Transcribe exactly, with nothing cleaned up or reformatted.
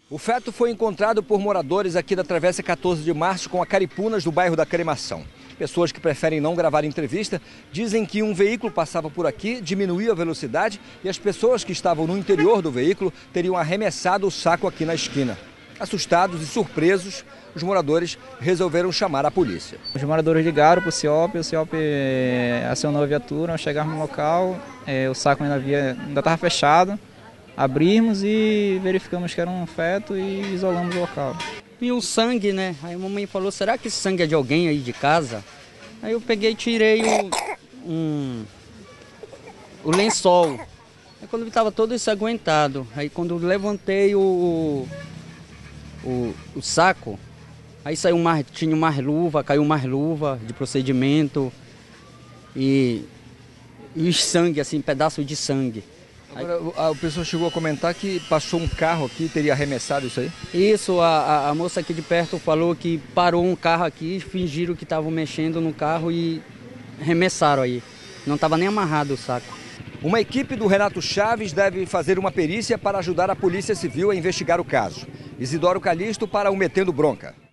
O feto foi encontrado por moradores aqui da Travessa quatorze de março com a Caripunas do bairro da Cremação. Pessoas que preferem não gravar entrevista dizem que um veículo passava por aqui, diminuiu a velocidade e as pessoas que estavam no interior do veículo teriam arremessado o saco aqui na esquina. Assustados e surpresos, os moradores resolveram chamar a polícia. Os moradores ligaram para o CIOP, o CIOP acionou a viatura, nós chegamos no local, é, o saco ainda havia, ainda estava fechado. Abrimos e verificamos que era um feto e isolamos o local. E o sangue, né? Aí a mamãe falou, será que esse sangue é de alguém aí de casa? Aí eu peguei e tirei o, um, o lençol. Aí quando estava todo ensanguentado, aí quando eu levantei o, o, o saco, aí saiu mais, tinha mais luva, caiu mais luva de procedimento e, e sangue, assim, pedaço de sangue. Agora, a pessoa chegou a comentar que passou um carro aqui e teria arremessado isso aí? Isso, a, a moça aqui de perto falou que parou um carro aqui, fingiram que estavam mexendo no carro e arremessaram aí. Não estava nem amarrado o saco. Uma equipe do Renato Chaves deve fazer uma perícia para ajudar a Polícia Civil a investigar o caso. Isidoro Calixto para o Metendo Bronca.